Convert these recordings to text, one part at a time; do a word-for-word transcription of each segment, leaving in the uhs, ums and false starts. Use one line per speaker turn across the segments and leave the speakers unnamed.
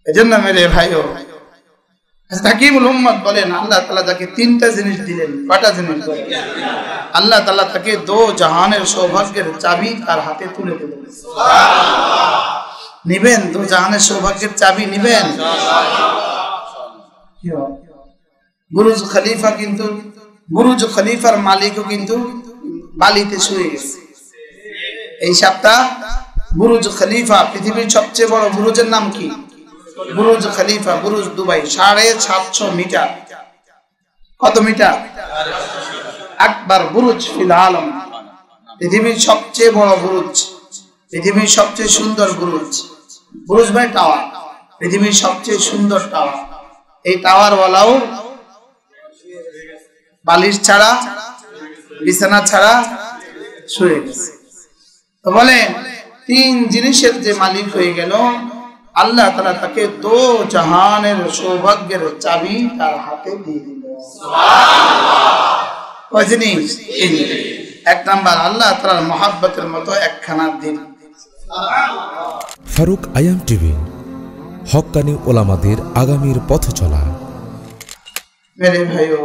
এজন্য মেরে ভাইও হাকিমুল উম্মত বলেন আল্লাহ তাআলা তাকে তিনটা জিনিস দিলেন। কয়টা জিনিস? আল্লাহ তাআলা তাকে দো জাহানের সৌভাগ্যের চাবি তার হাতে তুলে দিলেন। সুবহানাল্লাহ। নিবেন? দো জাহানের সৌভাগ্যের চাবি নিবেন? ইনশাআল্লাহ। বুরুজ খলিফা কিন্তু বুরুজ খলিফার মালিকও কিন্তু বালিতে শুয়ে গেছে। এই সপ্তাহ বুরুজ খলিফা, পৃথিবীর সবচেয়ে বড় বুরুজের নাম কি? বুরুজ খলিফা, বুরুজ দুবাই, সাড়ে সাতশো মিটার। কত মিটার? আকবার বুরুজ ফিল আলম, পৃথিবীর সবচেয়ে বড় বুরুজ, পৃথিবীর সবচেয়ে সুন্দর বুরুজ। বুরুজ মানে টাওয়ার, পৃথিবীর সবচেয়ে সুন্দর টাওয়ার। এই টাওয়ার ওয়ালাও বালিশ ছাড়া, বিছানা ছাড়া শুয়ে গেছে। তো বলে তিন জিনিসের যে মালিক হয়ে গেল, আল্লাহ তাআলা তাকে দো জাহানের সৌভাগ্যের চাবি তার হাতে দিয়ে দিল। সুবহানাল্লাহ। কয় জিনিস? এক নাম্বার আল্লাহ তাআলার মহব্বতের মতো একখানা দিন।
ফারুক আয়াম টিভি, হক্কানি ওলামাদের আগামীর পথ চলা।
মেরে ভাইও,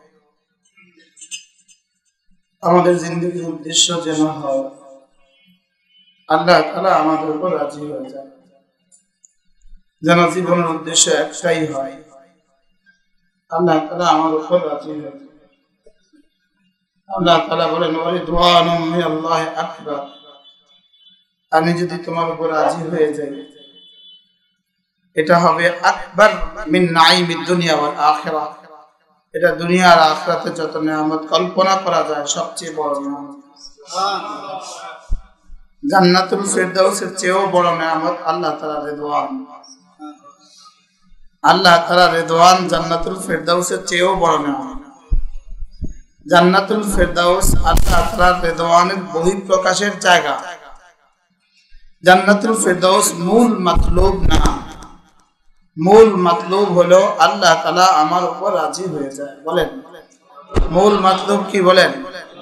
আমাদের জিন্দেগির উদ্দেশ্য যেন হয় আল্লাহ তাআলা আমাদের উপর রাজি হয়ে যায়, যেন জীবনের উদ্দেশ্য একটাই হয় আল্লাহ তাআলা আমার উপর রাজি হয়ে যায়। আল্লাহ তাআলা বলেন ওয়ারিদওয়ানুম মিনাল্লাহি আকবার, আমি যদি তোমার উপর রাজি হয়ে যাই এটা হবে আকবার মিন নাঈমিদ দুনিয়া ওয়াল আখিরাহ, এটা দুনিয়া আর আখিরাতে যত নিয়ামত কল্পনা করা যায় সবচেয়ে বড় নিয়ামত। সুবহানাল্লাহ। জান্নাতুল ফেরদাউসের চেয়েও বড় নিয়ামত আল্লাহ তাআলার রিদওয়ান। আল্লাহ তাআলার রিদওয়ান জান্নাতুল ফেরদাউসের চেয়েও বড় নিয়ামত। জান্নাতুল ফেরদাউস আল্লাহ তাআলার রিদওয়ানের বহিঃপ্রকাশের জায়গা। জান্নাতুল ফেরদাউস মূল মাতলুব না, মূল মাতলুব হলো আল্লাহ তাআলা আমার উপর রাজি হয়ে যায়। বলেন মূল মাতলুব কি? বলেন।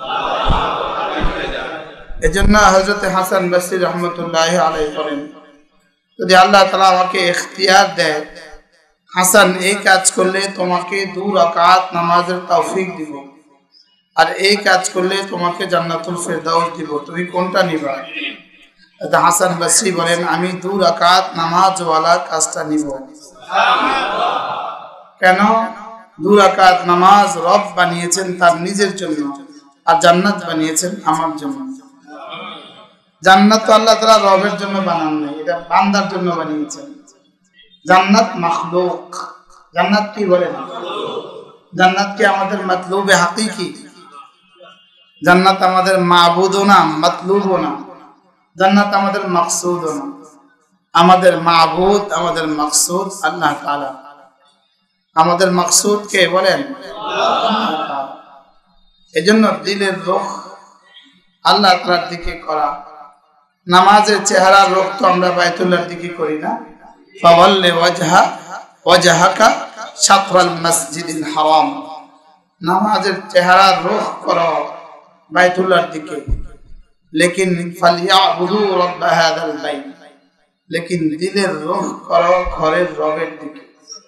এজন্য হযরত হাসান বসরি রাহমাতুল্লাহি আলাইহি বলেন, যদি আল্লাহ তাআলা আমাকে ইখতিয়ার দেয়, হাসান এই কাজ করলে তোমাকে দু রাকাত নামাজের তৌফিক দিব, আর এই কাজ করলে তোমাকে জান্নাতুল ফেরদাউস দিব, তুমি কোনটা নিবা? হাসান বসরি বলেন, আমি দু রাকাত নামাজ ওয়ালা কাজটা নিব। সুবহানাল্লাহ। কেন? দু রাকাত নামাজ রব বানিয়েছেন তার নিজের জন্য, আর জান্নাত বানিয়েছেন আমার জন্য। জান্নাত তো আল্লাহ তাআলা রবের জন্য বানান নাই, এটা বান্দার জন্য বানিয়েছেন। জান্নাত মাখলুক। জান্নাত কি? বলেন। জান্নাত কি আমাদের মাতলুবে হাকিকি? জান্নাত আমাদের মাবুদও না, মাতলুবও না। জান্নাত আমাদের মাকসুদও না। আমাদের মাবুদ, আমাদের মাকসুদ আল্লাহ তাআলা। আমাদের মাকসুদ কে? বলেন। আল্লাহ। এজন্য দিলের রুখ আল্লাহ তাআলার দিকে করা। নামাজের চেহারার রুখ তো আমরা বাইতুল্লাহর দিকে করি না। ফাওয়াল্লি ওয়াজহা ওয়াজহাকা শাতরাল মসজিদিল হারাম, নামাজের চেহারার রুখ করো বাইতুল্লাহর দিকে। লেকিন ফালিয়াবুদু রাব্ব হাযাল বাইত, লেকিন দিলের রুখ করো ঘরের রবের দিকে।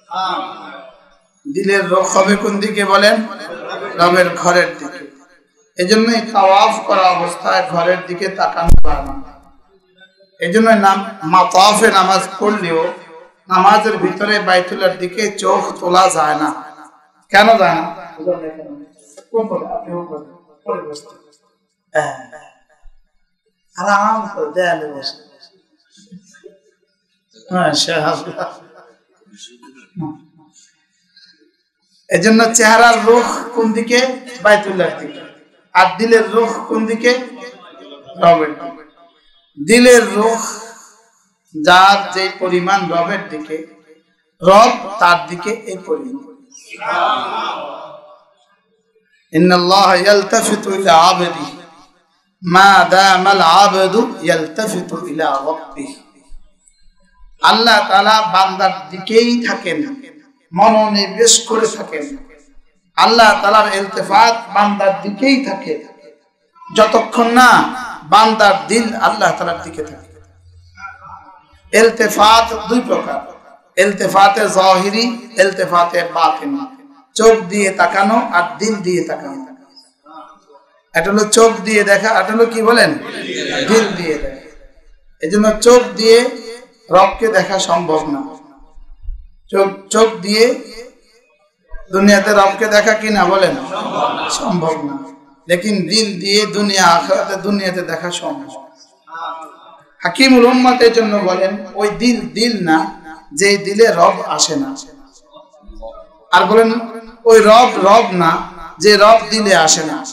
দিলের রুখ হবে কোন দিকে? বলেন। রবের ঘরের দিকে। এজন্যই তাওয়াফ করা অবস্থায় ঘরের দিকে তাকানো যায় না। এজন্য নাম মাতাফে নামাজ পড়লেও নামাজের ভিতরে বাইতুল্লাহর দিকে চোখ তোলা যায় না। কেন যায় না? আরাম করে দেয়ালে বসে। এজন্য চেহারার রুখ কোন দিকে? বাইতুল্লাহর দিকে। আর দিলের রুখ কোন দিকে? রবের দিকে। দিলের রুখ যার যে পরিমাণ রবের দিকে, রব তার দিকে এই পরিমাণ। ইন্নাল্লাহা ইয়ালতাফিতু ইলা আবদি মা দামাল আবদু ইয়ালতাফিতু ইলা রাব্বিহি, আল্লাহ তাআলা বান্দার দিকেই থাকেন, মনোনিবেশ করে থাকেন। আল্লাহ তাআলার ইলতিফাত বান্দার দিকেই থাকে যতক্ষণ না বান্দার দিল আল্লাহ তাআলার দিকে থাকে। ইলতিফাত দুই প্রকার, ইলতিফাতে যাহিরি, ইলতিফাতে বাতিনি। চোখ দিয়ে তাকানো আর দিল দিয়ে তাকানো। এটা হলো চোখ দিয়ে দেখা, এটা হলো কি বলেন, দিল দিয়ে দেখা। এই জন্য চোখ দিয়ে রবকে দেখা সম্ভব না। চোখ চোখ দিয়ে দুনিয়াতে রবকে দেখা কি না বলেন, সম্ভব না। লেকিন দিল দিয়ে দুনিয়া আখিরাতে দুনিয়াতে দেখা সম্ভব। হাকিমুল উম্মাত এর জন্য বলেন ওই দিল দিল না যে দিলে রব আসে না। আর বলেন ওই রব রব না যে রব দিলে আসে না।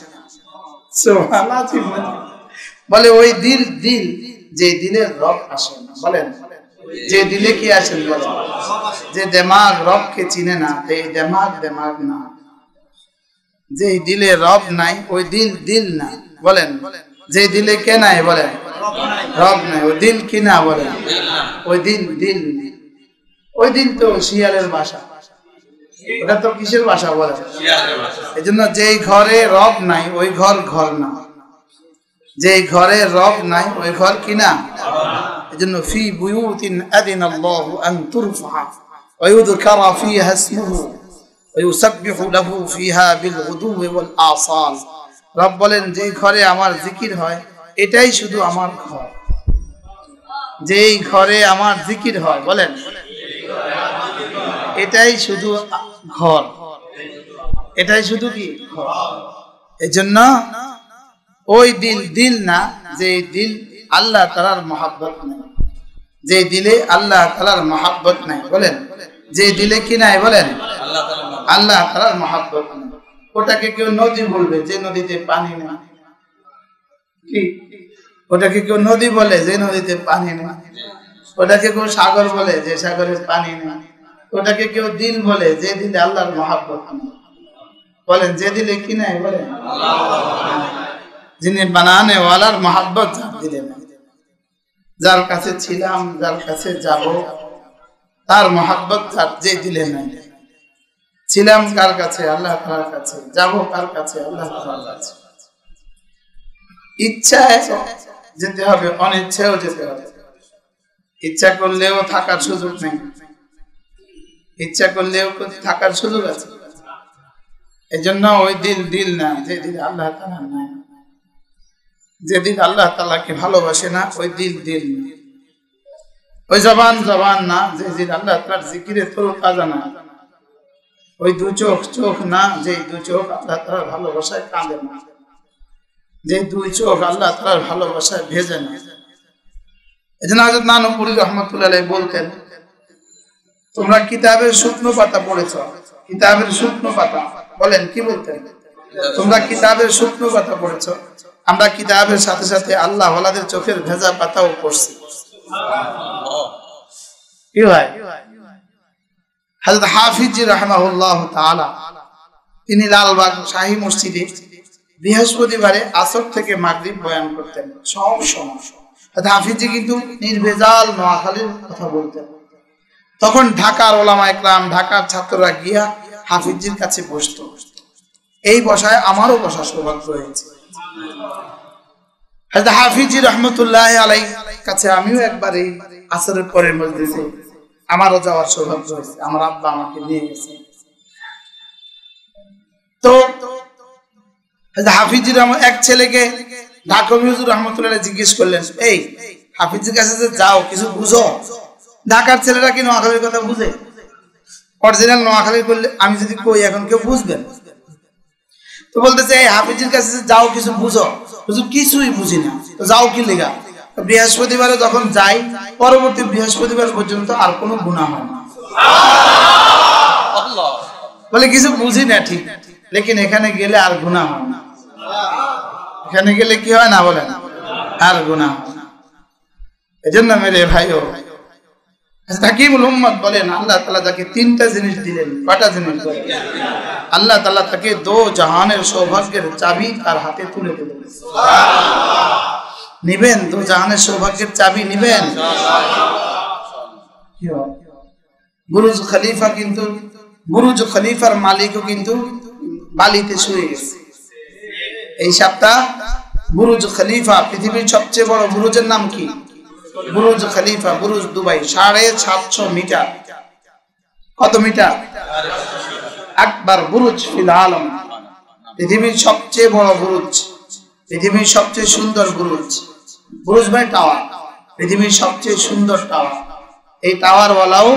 বলে ওই দিল দিল যে দিলে রব আসে না। বলেন যে দিলে কি আসেন, বলেন যে দিমাগ রবকে চিনে না, এই দিমাগ দিমাগ না। যে দিলে রব নাই ওই দিল দিল না। বলেন যে দিলে কে নাই, বলেন রব নাই, ওই দিল কি না, বলেন ওই দিল দিল নেই। ওই দিল তো শিয়ালের ভাষা, ওটা তো কিসের ভাষা বলেন? এই জন্য যেই ঘরে রব নাই ওই ঘর ঘর না, যেই ঘরে রব নাই ওই ঘর কি না। এই জন্য ফি বুয়ুতিন আযিনাল্লাহু আন তুরফা ওয়া ইউযকারা ফিহা ইসমুহু ওয়া ইউসাব্বিহু লাহু ফিহা বিল গুদুওয়ি ওয়াল আসাল। রব বলেন যেই ঘরে আমার জিকির হয় এটাই শুধু আমার ঘর। যেই ঘরে আমার জিকির হয়, বলেন এটাই শুধু ঘর, এটাই শুধু কি ঘর। এই জন্য ওই দিল দিল না যে দিল আল্লাহ তাআলার মহব্বত নাই, যে দিলে আল্লাহ তাআলার মহব্বত নাই। বলেন যে দিলে কি নাই, বলেন আল্লাহ তাআলার মহব্বত নাই। ওটাকে কেউ নদী বলবে যে নদীতে পানি নেই, কি ওটাকে কেউ নদী বলে যে নদীতে পানি নেই। ওটাকে কেউ সাগর বলে যে সাগরে পানি নেই। ওটাকে কেউ দিল বলে যে দিলে আল্লাহর মহব্বত নেই। বলেন যে দিলে কি নাই, বলেন যিনি বানানে ওয়ালার মহব্বত দিলেন, যার কাছে ছিলাম যার কাছে যাব তার মহব্বত যে দিলে নাই। ছিলাম কার কাছে, আল্লাহ তাআলার কাছে, যাব কার কাছে, আল্লাহ তাআলার কাছে। ইচ্ছায় যেতে হবে, অনিচ্ছায়ও যেতে হবে। ইচ্ছা করলেও থাকার সুযোগ নেই, ইচ্ছা করলেও থাকার সুযোগ আছে। এই জন্য ওই দিল দিল না যে দিল আল্লাহ তাআলা নাই, যে দিল আল্লাহ তাআলাকে ভালোবাসে না ওই দিল দিল না। ওই জবান জবান না যে দিল আল্লাহ তাআলার জিকিরে তরতাজা না। ওই দু চোখ চোখ না যে দু চোখ আল্লাহ তাআলার ভালোবাসায় কাঁদে না, যে দুই চোখ আল্লাহ তাআলার ভালোবাসায় ভেজে না। এজন্য হযরত নানুপুরী রাহমাতুল্লাহ আলাইহি বলতেন, তোমরা কিতাবের শুকনো পাতা পড়েছো, কিতাবের শুকনো পাতা। বলেন কি বলতেন? তোমরা কিতাবের শুকনো পাতা পড়েছো, আমরা কিতাবের সাথে সাথে আল্লাহ ওয়ালাদের চোখের ভেজা পাতাও পড়ছি। কি হয়? হযরত হাফিজি রাহিমাহুল্লাহ তাআলা তিনি লালবাগ শাহী মসজিদে বৃহস্পতিবারে আসর থেকে মাগরিব বয়ান করতেন সব সময়। হযরত হাফিজি কিন্তু নির্ভেজাল নোয়াখালীর কথা বলতেন। তখন ঢাকার ওলামা ইকরাম, ঢাকার ছাত্ররা গিয়া হাফিজির কাছে বসতো। এই বসায় আমারও বসার সৌভাগ্য হয়েছে। হযরত হাফিজি রাহমাতুল্লাহি আলাইহি কাছে আমিও একবার এই আসরের পরের মজলিসে আমারও যাওয়ার সৌভাগ্য হয়েছে। আমার আব্বা আমাকে নিয়ে গেছে। তো হযরত হাফিজি এক ছেলেকে ঢাকা হুজুর রাহমাতুল্লাহি আলাইহি জিজ্ঞেস করলেন, এই হাফিজির কাছে যে যাও কিছু বুঝো? ঢাকার ছেলেরা কি নোয়াখালীর কথা বুঝে? অরিজিনাল নোয়াখালী করলে আমি যদি কই এখন কেউ বুঝবেন? তো বলতেছে এই হাফিজির কাছে যাও কিছু বুঝো। হুজুর কিছুই বুঝি না। তো যাও কি লেগা? বৃহস্পতিবারে যখন যাই পরবর্তী বৃহস্পতিবার পর্যন্ত আর কোনো গুনাহ হয় না। বলে কিছু বুঝি না ঠিক, লেকিন এখানে গেলে আর গুনাহ হয় না। এখানে গেলে কি হয় না বলেন? আর গুনাহ হয় না। এজন্য মেরে ভাইও হাকিমুল উম্মত বলেন আল্লাহ তাআলা যাকে তিনটা জিনিস দিলেন, কয়টা জিনিস বলেন? আল্লাহ তাআলা তাকে দো জাহানের সৌভাগ্যের চাবি তার হাতে তুলে দিলেন। নিবেন? দো জাহানের সৌভাগ্যের চাবি নিবেন? বুরুজ খলিফা কিন্তু বুরুজ খলিফার মালিকও কিন্তু বালিতে শুয়ে গেছে। এই সপ্তাহ বুরুজ খলিফা, পৃথিবীর সবচেয়ে বড় বুরুজের নাম কি? বুরুজ খলিফা, বুরুজ দুবাই, সাড়ে সাতশো মিটার। কত মিটার? আকবার বুরুজ ফিল আলম, পৃথিবীর সবচেয়ে বড় বুরুজ, পৃথিবীর সবচেয়ে সুন্দর বুরুজ। বুরুজ মানে টাওয়ার, পৃথিবীর সবচেয়ে সুন্দর টাওয়ার। এই টাওয়ার ওয়ালাও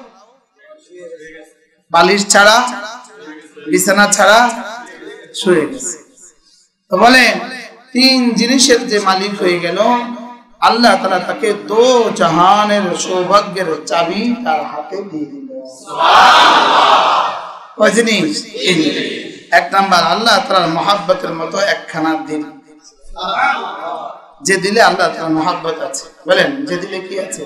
বালিশ ছাড়া, বিছানা ছাড়া শুয়ে গেছে। তো বলে তিন জিনিসের যে মালিক হয়ে গেল, আল্লাহ তাআলা তাকে দো জাহানের সৌভাগ্যের চাবি তার হাতে দিয়ে দিল। কয় জিনিস? এক নাম্বার, আল্লাহ তাআলার মহব্বতের মতো একখানা দিল, যে দিলে আল্লাহ তাআলার মহব্বত আছে। বলেন যে দিলে কি আছে?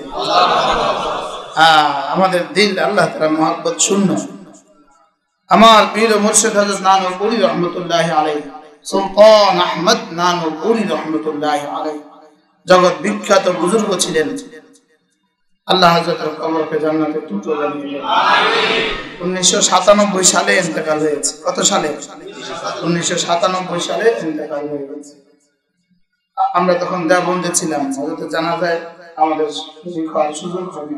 আমাদের দিল আল্লাহ তাআলার মহব্বত শূন্য। আমার পীর ও মুর্শিদ হযরত নানুপুরি রহমাতুল্লাহি আলাইহি, সুলতান আহমদ নানুপুরি রহমাতুল্লাহি আলাইহি জগৎ বিখ্যাত বুজুর্গ ছিলেন। আল্লাহ হযরতের কবরকে জান্নাতের টুকরো বানিয়ে দিলেন। উনিশশো সাতানব্বই সালে ইন্তেকাল হয়েছে। কত সালে? উনিশশো সাতানব্বই সালে ইন্তেকাল হয়েছে। আমরা তখন দেওবন্দে ছিলাম, হযরতের জানাজায় আমাদের সুযোগ হয়নি।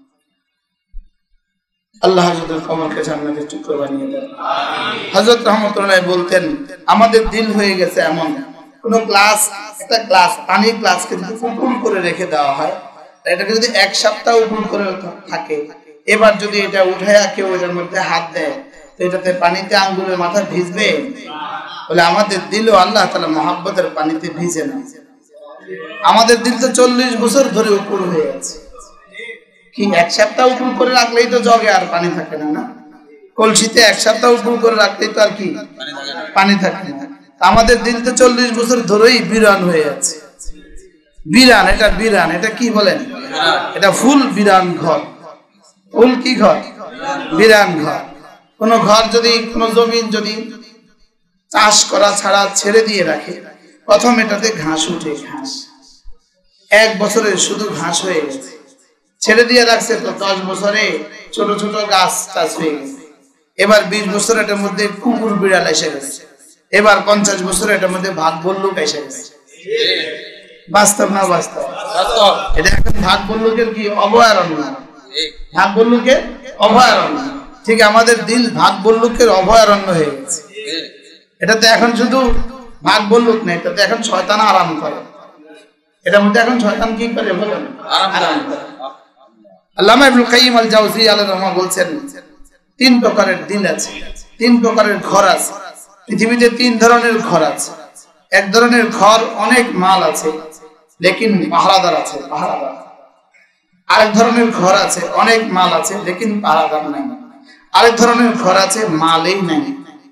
আল্লাহ হযরতের কবরকে জান্নাতের টুকরো বানিয়ে দেন। হযরত রহমাতুল্লাহ বলতেন, আমাদের দিল হয়ে গেছে এমন, কোন গ্লাস, একটা গ্লাস পানির গ্লাসকে যদি উপুল করে রেখে দেওয়া হয়, এটাকে যদি এক সপ্তাহ উপুল করে থাকে, এবার যদি এটা উঠায়া কেউ এটার মধ্যে হাত দেয়, তো এটাতে পানিতে আঙ্গুলের মাথা ভিজবে? বলে আমাদের দিলও আল্লাহ তাআলা মহব্বতের পানিতে ভিজে না। আমাদের দিল তো চল্লিশ বছর ধরে উপুল হয়ে আছে। কি এক সপ্তাহ উপুল করে রাখলেই তো জগে আর পানি থাকে না? না, কলসিতে এক সপ্তাহ উপুল করে রাখলেই তো আর কি পানি থাকে না। আমাদের দিল তো চল্লিশ বছর ধরেই বিরান হয়ে আছে। বিরান, এটা বিরান, এটা কি বলেন? এটা ফুল বিরান ঘর। ফুল কি ঘর? বিরান ঘর। কোন ঘর যদি, কোন জমিন যদি চাষ করা ছাড়া ছেড়ে দিয়ে রাখে, প্রথম এটাতে ঘাস উঠে, ঘাস এক বছরে শুধু ঘাস হয়ে গেছে। ছেড়ে দিয়ে রাখছে তো দশ বছরে ছোট ছোট গাছ চাষ হয়ে গেছে। এবার বিশ বছর এটার মধ্যে কুকুর বিড়াল এসে গেছে। এবার পঞ্চাশ বছর এটার মধ্যে ভাগ বল্লুক এসে গেছে। বাস্তব না বাস্তব? এটা এখন ভাগ বল্লুকের কি অভয়ারণ্য, ভাগ বল্লুকের অভয়ারণ্য। ঠিক আমাদের দিল ভাগ বল্লুকের অভয়ারণ্য হয়ে গেছে। এটাতে এখন শুধু ভাগ বল্লুক নেই, এটাতে এখন শয়তান আরাম করে। এটার মধ্যে এখন শয়তান কি করে বলেন? আরাম করে। আল্লামা ইবনুল কাইয়িম আল জাওযী আলাইহিস রাহমাহ বলছেন, তিন প্রকারের দিল আছে, তিন প্রকারের ঘর আছে। পৃথিবীতে তিন ধরনের ঘর আছে। এক ধরনের ঘর অনেক মাল আছে, লেকিন পাহারাদার আছে, পাহারাদার। আরেক ধরনের ঘর আছে অনেক মাল আছে, লেকিন পাহারাদার নাই। আরেক ধরনের ঘর আছে মালই নাই।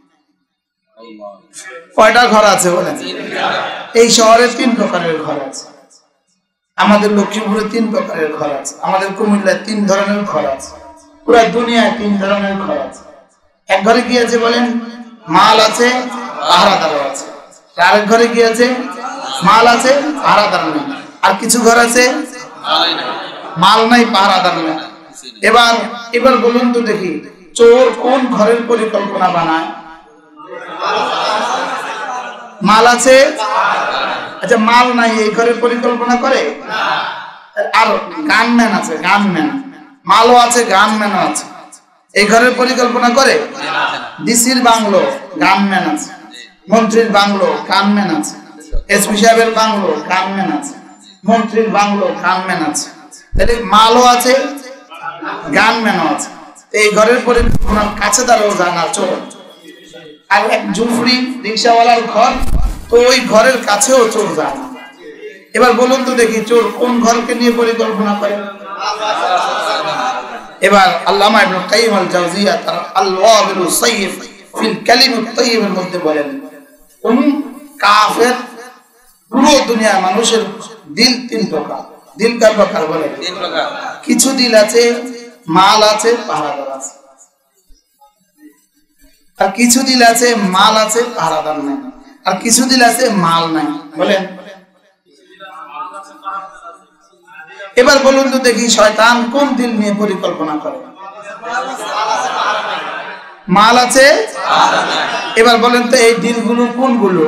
কয়টা ঘর আছে বলেন? এই শহরে তিন প্রকারের ঘর আছে। আমাদের লক্ষ্মীপুরে তিন প্রকারের ঘর আছে। আমাদের কুমিল্লায় তিন ধরনের ঘর আছে। পুরা দুনিয়ায় তিন ধরনের ঘর আছে। এক ঘরে কি আছে বলেন? মাল আছে, পাহারাদার আছে। আরেক ঘরে কি আছে? মাল আছে, পাহারাদার নেই। আর কিছু ঘর আছে মাল নাই, পাহারাদার নেই। এবার এবার বলুন তো দেখি, চোর কোন ঘরের পরিকল্পনা বানায়? মাল আছে, আচ্ছা মাল নাই, এই ঘরের পরিকল্পনা করে? আর গানম্যান আছে, গানম্যান, মালও আছে, গানম্যানও আছে, এই ঘরের পরিকল্পনা করে? ডিসির বাংলো, গানম্যান আছে। মন্ত্রীর বাংলো, গানম্যান আছে। এসপি সাহেবের বাংলো, গানম্যান আছে। মন্ত্রীর বাংলো, গানম্যান আছে। তাহলে মালও আছে, গানম্যানও আছে। এই ঘরের পরিকল্পনার কাছে দাঁড়াও জানা চোর। আর এক ঝুপড়ি রিক্সাওয়ালার ঘর, তো ওই ঘরের কাছেও চোর যায় না। এবার বলুন তো দেখি, চোর কোন ঘরকে নিয়ে পরিকল্পনা করে? এবার আল্লামা ইবনুল কাইয়িম আল জাওযিয়া তার আল-ওয়াবিলুস সাইয়্যিব ফিল কালিমাত তাইয়্যিবের মধ্যে বলেন, কোন কাফের পুরো দুনিয়ার মানুষের দিল তিন প্রকার। দিল কয় প্রকার বলে? তিন প্রকার। কিছু দিল আছে মাল আছে, পাহারাদার আছে। আর কিছু দিল আছে মাল আছে, পাহারাদার নাই। আর কিছু দিল আছে মাল নাই। বলেন এবার বলুন তো দেখি, শয়তান কোন দিল নিয়ে পরিকল্পনা করে? মাল আছে। এবার বলেন তো এই দিলগুলো কোনগুলো?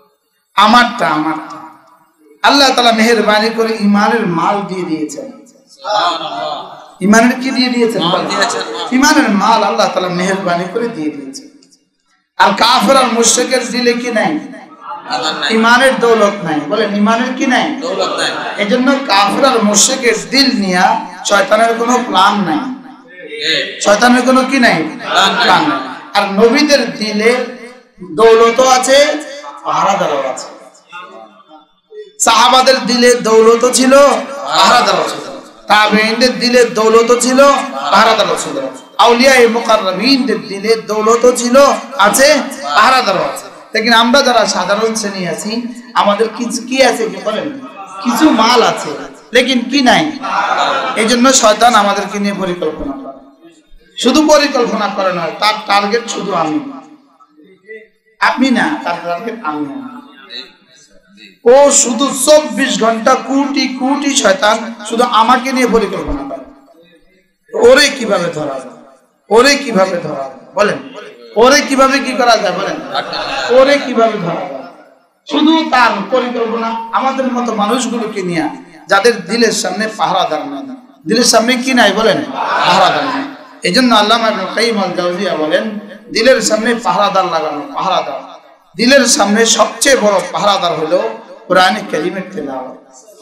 আমারটা, আমারটা। আল্লাহ তাআলা মেহেরবানি করে ঈমানের মাল দিয়ে দিয়েছেন। ইমানের কি দিয়ে দিয়েছেন? ইমানের মাল আল্লাহ তাআলা মেহেরবানি করে দিয়ে দিয়েছেন। আর কাফের আর মুশরিকের দিলে কি নাই? ইমানের দৌলত নাই। বলেন ইমানের কি নাই? দৌলত নাই। এজন্য কাফের আর মুশরিকের দিল নিয়া শয়তানের কোনো প্ল্যান নাই, শয়তানের কোনো কি নাই? প্ল্যান নাই। আর নবীদের দিলে দৌলতও আছে, পাহারাদারও আছে। সাহাবাদের দিলে দৌলতও ছিল, পাহারাদারও ছিল। তাবেঈনদের দিলে দৌলতও ছিল, পাহারাদারও ছিল। আউলিয়ায়ে মুকাররবিনদের দিলে দৌলতও ছিল, আছে, পাহারাদারও আছে। लेकिन আমরা যারা সাধারণ শ্রেণী আছি আমাদের কিছু কি আছে কি বলেন? কিছু মাল আছে, लेकिन কি নাই। এইজন্য শয়তান আমাদেরকে নিয়ে পরিকল্পনা করে। শুধু পরিকল্পনা করে নয়, তার টার্গেট শুধু আমি, আপনি না, তার টার্গেট আমি না। ও শুধু চব্বিশ ঘন্টা কোটি কোটি শয়তান শুধু আমাকে নিয়ে পরিকল্পনা করে। ওরে কিভাবে ধরা যায়, ওরে কিভাবে ধরা যায় বলেন, ওরে কিভাবে কি করা যায় বলেন, ওরে কিভাবে ধরা যায়। শুধু তার পরিকল্পনা আমাদের মতো মানুষগুলোকে নিয়ে, যাদের দিলের সামনে পাহারাদার নাই, দিলের সামনে কি নাই বলেন, পাহারাদার নাই। এই জন্য আল্লামা ইবনুল কাইয়িম আল জাওজিয়া বলেন, দিলের সামনে পাহারাদার লাগানো, পাহারাদার। দিলের সামনে সবচেয়ে বড় পাহারাদার হলো কোরআনে কারীমের তেলাওয়াত।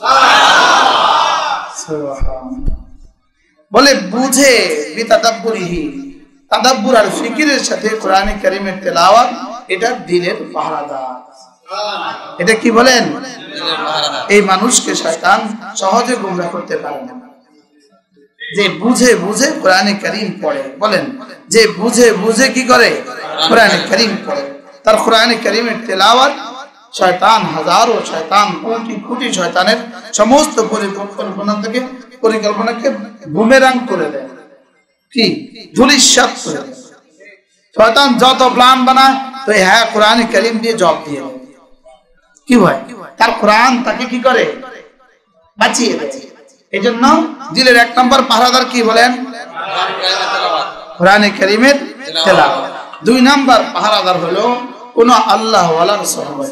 বলে বুঝে বিতাদাব্বুরিহি, তাদাব্বুর আর ফিকিরের সাথে কোরআনে কারীমের তেলাওয়াত, এটা দিলের পাহারাদার। এটা কি বলেন? এই মানুষকে শয়তান সহজে গোমরাহ করতে পারে না। যে বুঝে বুঝে কোরআনে কারীম পড়ে, বলেন যে বুঝে বুঝে কি করে কোরআনে কারীম পড়ে, তার কোরআনে কারীমের তেলাওয়াত শয়তান হাজারো শয়তান কোটি কোটি শয়তানের সমস্ত পরিকল্পনা থেকে পরিকল্পনাকে বুমেরাং করে দেয়, কি ধূলিসাৎ করে দেয়। শয়তান যত প্ল্যান বানায় তো হ্যাঁ কোরআনে কারীম দিয়ে জবাব দিয়ে দেয়। কি হয়? তার কোরআন তাকে কি করে? বাঁচিয়ে দেয়। এই জন্য দিলের এক নম্বর পাহারাদার কি বলেন? কোরআনে কারীমের তেলাওয়াত। দুই নম্বর পাহারাদার হলো কোন আল্লাহ ওয়ালার সোহবত।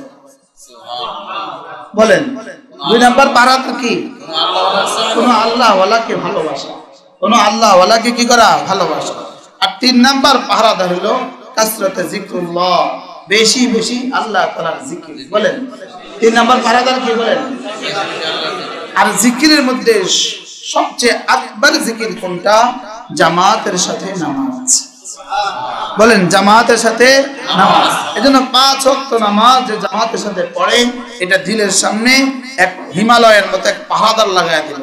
বলেন দুই নম্বর পাহারাদার কি? কোন আল্লাহ ওয়ালাকে ভালোবাসা, কোন আল্লাহ ওয়ালাকে কি করা? ভালোবাসা। আর তিন নম্বর পাহারাদার হলো কাসরাতে যিকরুল্লাহ, বেশি বেশি আল্লাহ তাআলার জিকির। বলেন তিন নম্বর পাহারাদার কি বলেন? আর জিকিরের মধ্যে সবচেয়ে আকবার জিকির কোনটা? জামাতের সাথে নামাজ। বলেন জামাতের সাথে নামাজ। এজন্য পাঁচ ওয়াক্ত নামাজ যে জামাতের সাথে পড়ে, এটা দিলের সামনে এক হিমালয়ের মতো এক পাহারাদার লাগায় দিল।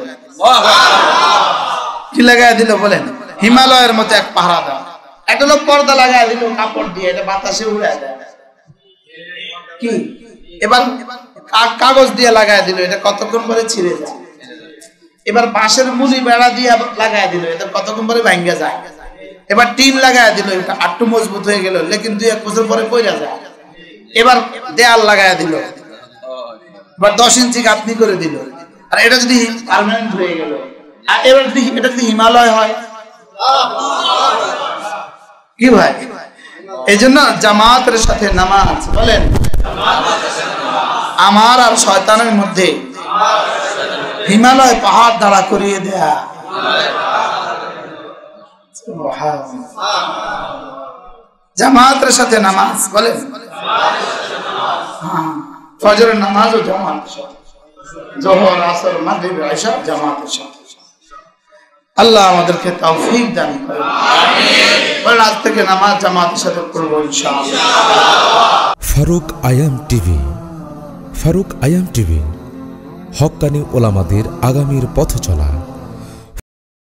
কি লাগায় দিল বলেন? হিমালয়ের মতো এক পাহারাদার। একটা লোক পর্দা লাগায় দিল কাপড় দিয়ে, এটা বাতাসে উড়ায় দেয়। কি এবার কাগজ দিয়ে লাগায় দিল, এটা কতক্ষণ পরে ছিঁড়ে যায়। এবার বাঁশের মুলি বেড়া দিয়ে লাগায় দিল, এটা কতক্ষণ পরে ভাঙ্গা যায়। এবার টিন লাগায় দিল, এটা আটটু মজবুত হয়ে গেল, লেকিন দুই এক বছর পরে পড়ে যায়। এবার দেয়াল লাগায় দিল, এবার দশ ইঞ্চি গাঁথনি করে দিল। আর এটা যদি পার্মানেন্ট হয়ে গেল, আর এবার যদি এটা যদি হিমালয় হয়, কি ভাই? এই জন্য জামাতের সাথে নামাজ। বলেন আমার আর শয়তানের মধ্যে হিমালয় পাহাড় দাঁড়া করিয়ে দেয়া। জামাতের সাথে নামাজ। বলেন ফজরের নামাজও জামাতের সাথে, যোহর আসর মাগরিব ইশা জামাতের সাথে। আল্লাহ আমাদেরকে তৌফিক দান করেন। আমিন। বলেন আজ থেকে নামাজ জামাতের সাথে পড়ব ইনশাআল্লাহ।
ফারুক আয়াম টিভি, ফারুক আয়াম টিভি হক্কানি ওলামাদের আগামীর পথ চলা।